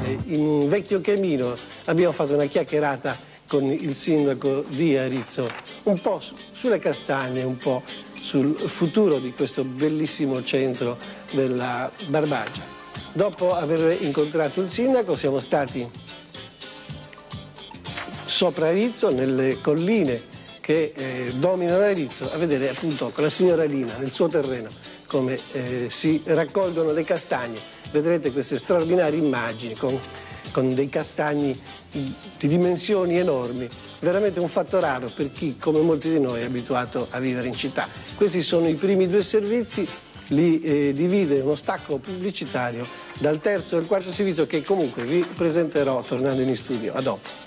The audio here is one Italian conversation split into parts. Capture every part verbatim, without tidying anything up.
in un vecchio camino abbiamo fatto una chiacchierata con il sindaco di Arezzo, un po' sulle castagne, un po' sul futuro di questo bellissimo centro della Barbagia. Dopo aver incontrato il sindaco siamo stati sopra Arezzo, nelle colline che eh, dominano Arezzo, a vedere appunto con la signora Lina nel suo terreno come eh, si raccolgono le castagne. Vedrete queste straordinarie immagini con, con dei castagni di dimensioni enormi, veramente un fatto raro per chi come molti di noi è abituato a vivere in città. Questi sono i primi due servizi, li eh, divide uno stacco pubblicitario dal terzo e il quarto servizio che comunque vi presenterò tornando in studio. A dopo.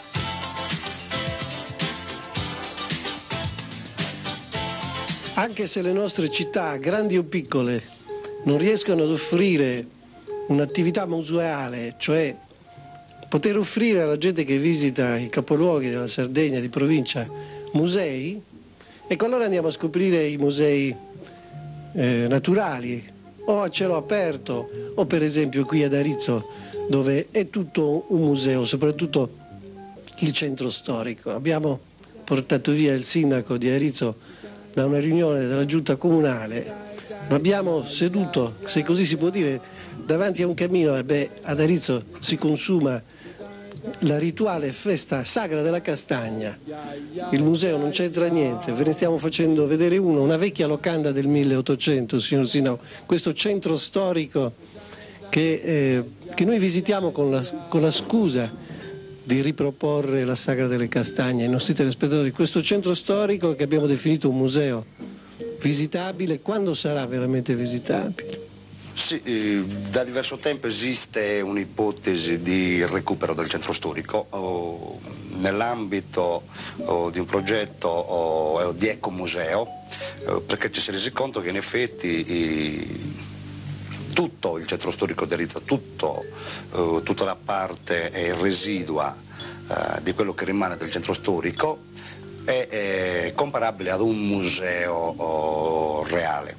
Anche se le nostre città, grandi o piccole, non riescono ad offrire un'attività museale, cioè poter offrire alla gente che visita i capoluoghi della Sardegna, di provincia, musei, ecco allora andiamo a scoprire i musei eh, naturali, o a cielo aperto, o per esempio qui ad Arezzo, dove è tutto un museo, soprattutto il centro storico. Abbiamo portato via il sindaco di Arezzo da una riunione della giunta comunale, lo abbiamo seduto, se così si può dire, davanti a un camino e beh, ad Arezzo si consuma la rituale festa sagra della castagna. Il museo non c'entra niente, ve ne stiamo facendo vedere uno, una vecchia locanda del milleottocento, signor Sindaco, questo centro storico che, eh, che noi visitiamo con la, con la scusa di riproporre la sagra delle castagne ai nostri telespettatori. Questo centro storico che abbiamo definito un museo visitabile, quando sarà veramente visitabile? Sì, eh, da diverso tempo esiste un'ipotesi di recupero del centro storico oh, nell'ambito oh, di un progetto oh, di ecomuseo, eh, perché ci si è resi conto che in effetti eh, tutto il centro storico di Arezzo, tutto, eh, tutta la parte eh, residua eh, di quello che rimane del centro storico è, è comparabile ad un museo oh, reale.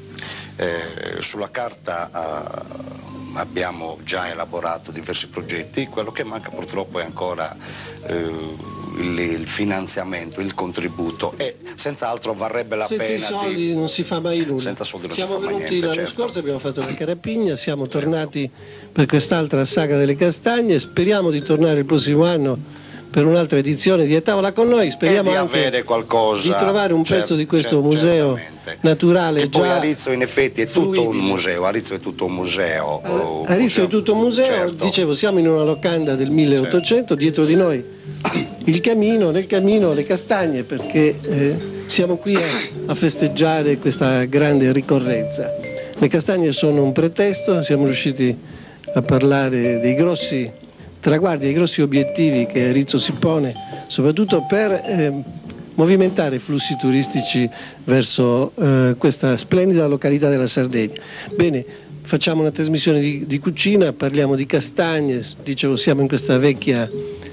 Eh, sulla carta eh, abbiamo già elaborato diversi progetti, quello che manca purtroppo è ancora eh, il, il finanziamento, il contributo e senz'altro varrebbe la senza pena. Senza soldi di... non si fa mai nulla. Senza soldi non siamo si fa mai venuti niente, l'anno certo. scorso, abbiamo fatto la carapigna, siamo certo. tornati per quest'altra saga delle castagne, speriamo di tornare il prossimo anno per un'altra edizione di A Tavola con noi, speriamo e di anche avere qualcosa, di trovare un cer- pezzo di questo cer- museo certamente. naturale. E poi già Arezzo in effetti è tutto fruibile. un museo, Arezzo è tutto un museo. Uh, Arezzo è tutto un museo, certo. Dicevo, siamo in una locanda del milleottocento, certo. Dietro di noi il camino, nel camino le castagne, perché eh, siamo qui a, a festeggiare questa grande ricorrenza. Le castagne sono un pretesto, siamo riusciti a parlare dei grossi traguardi, dei grossi obiettivi che Arezzo si pone, soprattutto per eh, movimentare i flussi turistici verso eh, questa splendida località della Sardegna. Bene, facciamo una trasmissione di, di cucina, parliamo di castagne, dicevo siamo in questa vecchia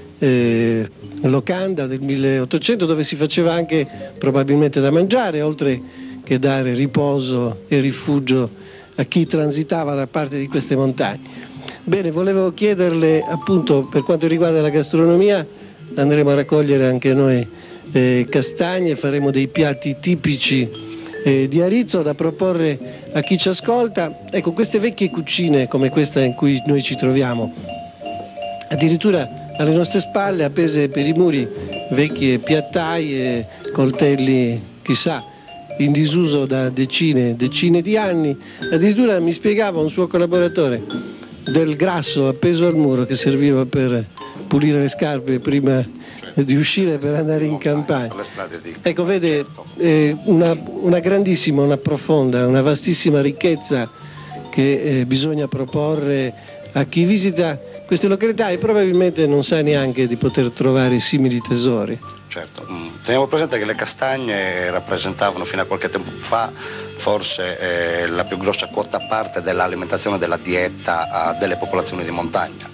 eh, locanda del milleottocento dove si faceva anche probabilmente da mangiare, oltre che dare riposo e rifugio a chi transitava da parte di queste montagne. Bene, volevo chiederle appunto per quanto riguarda la gastronomia, andremo a raccogliere anche noi eh, castagne, faremo dei piatti tipici eh, di Arezzo da proporre a chi ci ascolta. Ecco, queste vecchie cucine come questa in cui noi ci troviamo, addirittura alle nostre spalle, appese per i muri, vecchie piattaie, coltelli, chissà, in disuso da decine e decine di anni. Addirittura mi spiegava un suo collaboratore del grasso appeso al muro che serviva per pulire le scarpe prima certo. di uscire per andare in campagna. Di... Ecco, vede, certo. eh, una, una grandissima, una profonda, una vastissima ricchezza che eh, bisogna proporre a chi visita queste località e probabilmente non sa neanche di poter trovare simili tesori. Certo, teniamo presente che le castagne rappresentavano fino a qualche tempo fa forse eh, la più grossa quota parte dell'alimentazione della dieta eh, delle popolazioni di montagna.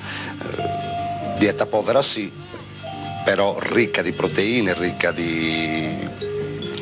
Eh, dieta povera sì, però ricca di proteine, ricca di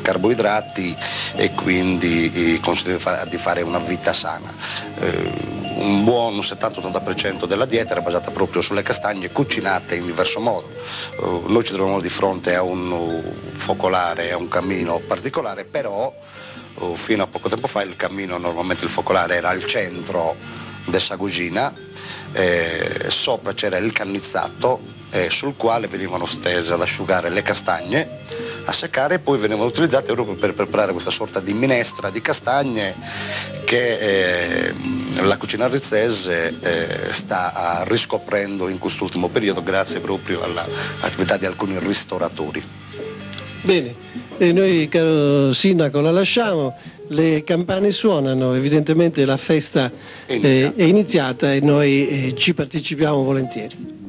carboidrati e quindi eh, consente di fare una vita sana. Eh, un buon settanta ottanta per cento della dieta era basata proprio sulle castagne cucinate in diverso modo. Uh, noi ci troviamo di fronte a un uh, focolare, a un camino particolare, però uh, fino a poco tempo fa il camino, normalmente il focolare era al centro della cucina, eh, sopra c'era il cannizzato eh, sul quale venivano stese ad asciugare le castagne, a seccare, e poi venivano utilizzate proprio per preparare questa sorta di minestra di castagne che eh, la cucina rizzese eh, sta riscoprendo in quest'ultimo periodo grazie proprio all'attività di alcuni ristoratori. Bene, e noi caro Sindaco la lasciamo, le campane suonano, evidentemente la festa È iniziata, eh, è iniziata e noi eh, ci partecipiamo volentieri.